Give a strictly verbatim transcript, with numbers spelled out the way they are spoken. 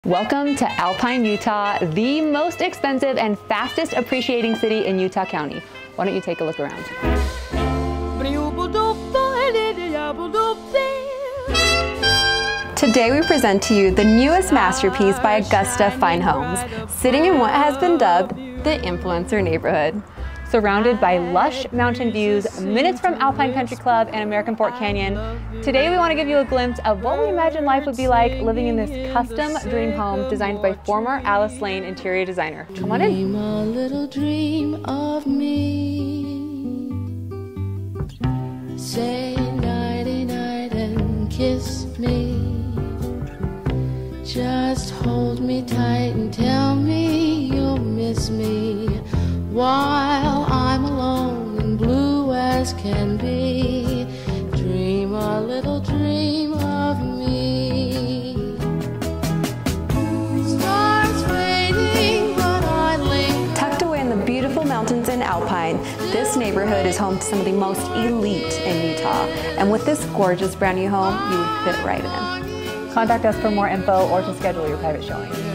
Welcome to Alpine, Utah, the most expensive and fastest appreciating city in Utah County. Why don't you take a look around? Today we present to you the newest masterpiece by Augusta Fine Homes, sitting in what has been dubbed the influencer neighborhood. Surrounded by lush mountain views, minutes from Alpine Country Club and American Fork Canyon, today we want to give you a glimpse of what we imagine life would be like living in this custom dream home designed by former Alice Lane interior designer. Come on in. Dream a little dream of me. Say nighty night and kiss me. Just hold me tight and tell me you'll miss me while I'm alone and blue as can be. Dream a little dream of me. Stars fading, but I linger. Tucked away in the beautiful mountains in Alpine, this neighborhood is home to some of the most elite in Utah. And with this gorgeous brand new home, you would fit right in. Contact us for more info or to schedule your private showing.